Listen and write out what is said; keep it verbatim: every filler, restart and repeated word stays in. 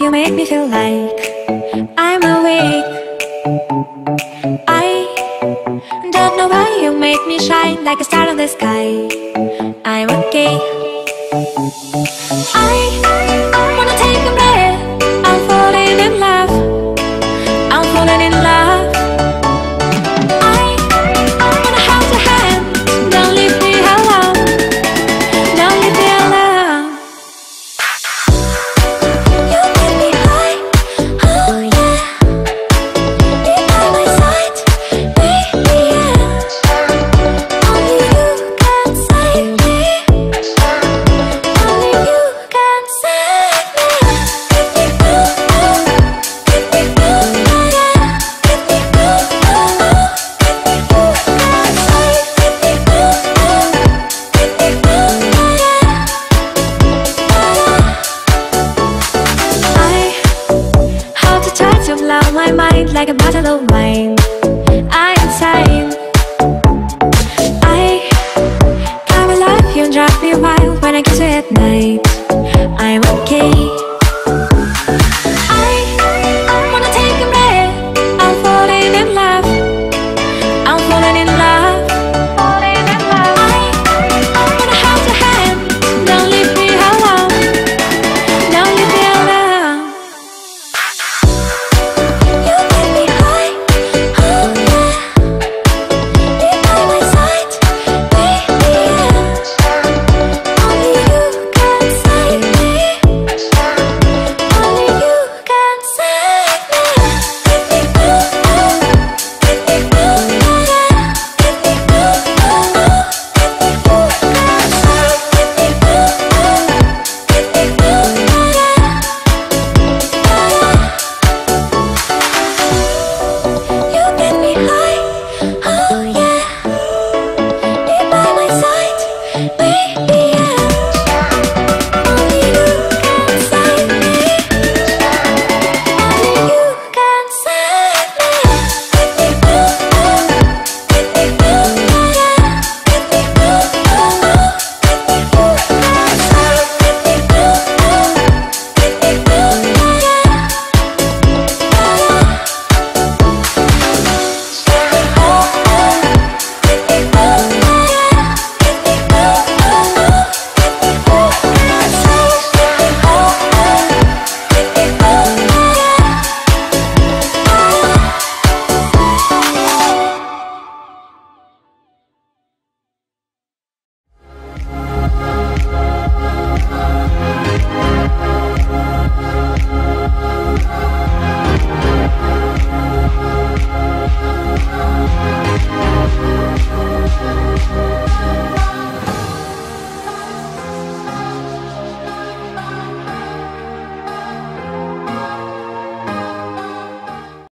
you make me feel like I'm awake. I don't know why you make me shine like a star in the sky. I'm okay. I wanna take a breath. I'm falling in love. I'm falling in love. I wanna hold your hand. Don't leave me alone. Don't leave me alone. You make me high. Oh yeah. Be by my side. Baby, yeah. Only you can save me. Only you can save me. Give me room, give me room, yeah. Give me room, give me room, can save. Give me room, give me room, yeah. I how to try to blow my mind like a bottle of wine. I'm insane. I come alive, you drive me wild when I kiss you at night. I'm okay.